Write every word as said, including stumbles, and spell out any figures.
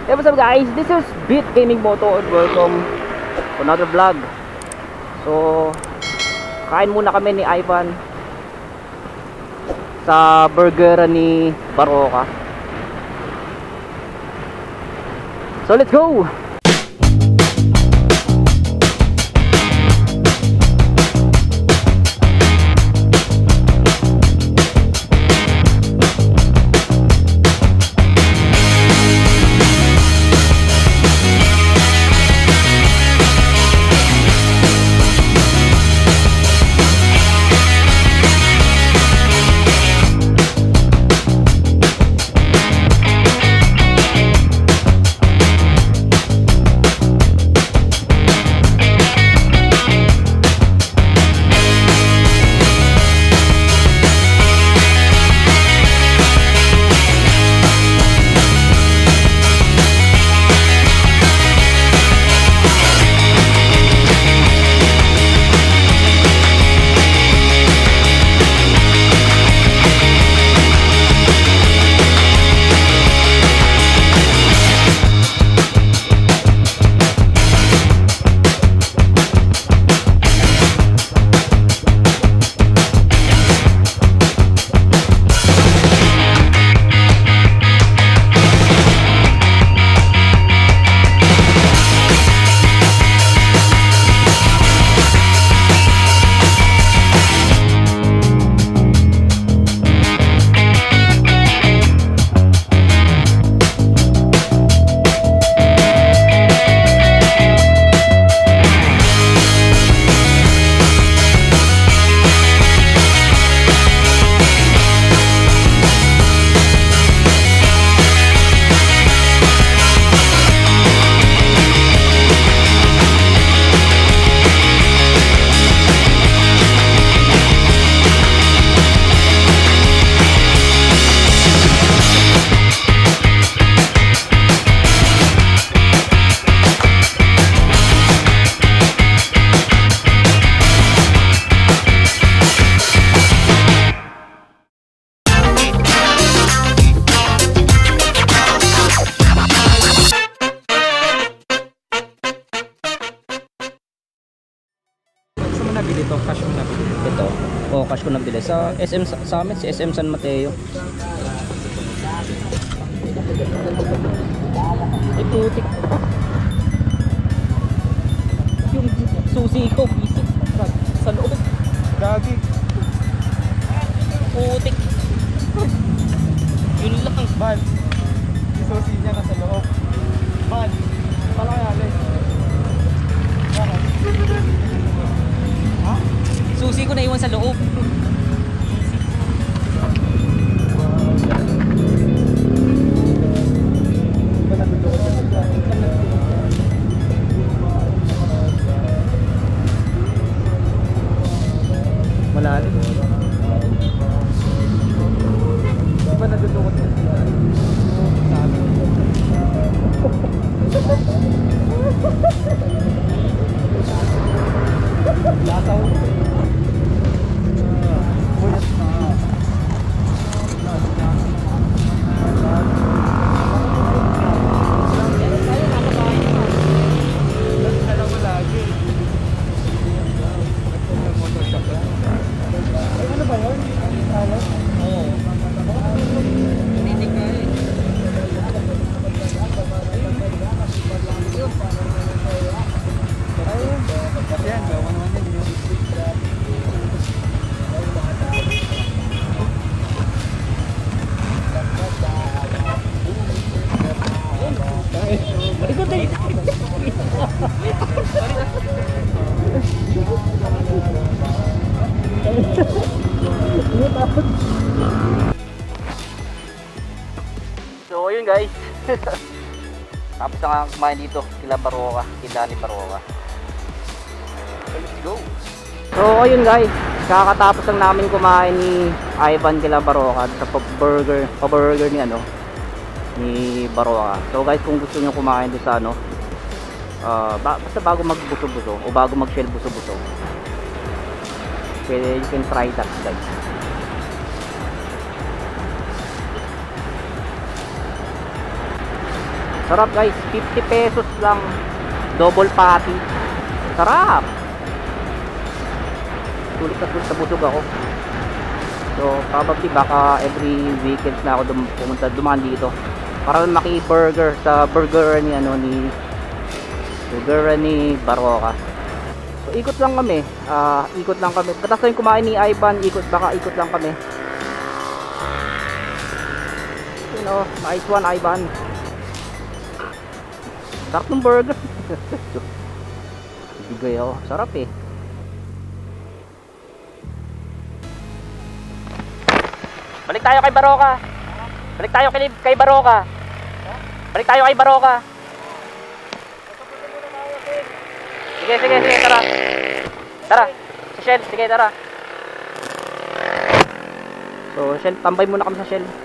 Hey, what's up guys? This is Beat Gaming Moto and welcome to another vlog. So, kain muna kami ni Ivan sa burger ni Baroka. So, let's go! Ito, cash mo nabili. Ito, oh, cash ko nabili sa S M sa amin, si S M San Mateo. Ay, putik. Yung susi ko, bisik sa loob. Gagi. Putik. Yun lang. Bal. Yung susi niya nasa loob. Bal. Pala kaya alay. Ha? Susi ko na iwan sa loob. Malalim. Di ba nadudukot mo sila? Sabi. Lasaw. So ayun guys. Tapos na nga kumain dito kila Baroka, kila ni Baroka. So let's go. So ayun guys, kakatapos lang namin kumain ni Ivan kila Baroka sa burger, pa-burger ni ano ni Baroka. So guys, kung gusto niyo kumain doon sa ano, uh, ba basta bago magbuso-buso o bago mag-shell buso-buso, pwede, you can try that guys. Sarap guys, fifty pesos lang. Double patty. Sarap. Sulit na sulit na busog ako. So probably baka every weekend na ako dum pumunta dumaan dito para maki-burger sa burger ni ano ni burger ni Baroka. So ikot lang kami. Ah, uh, ikot lang kami. Katas yung kumain ni Ivan, ikot baka ikot lang kami. You know, nice one Ivan. Sarap ng burger. Bigay ako. Sarap eh. Balik tayo kay Baroka. Balik tayo kay, kay Baroka. Balik tayo kay Baroka. Sige, sige, sige. Tara. Tara. Sa Shell. Sige, tara. So, Shell. Tambay muna kami sa Shell.